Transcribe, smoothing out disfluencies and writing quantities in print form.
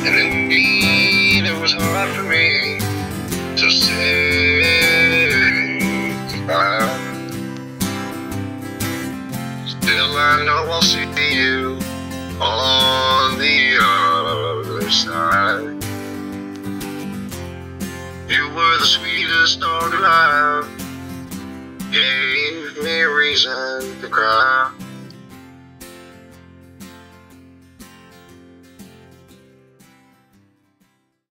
And indeed it was hard for me to say goodbye. Still I know I'll see you on the other side. You were the sweetest dog alive, gave me a reason to cry.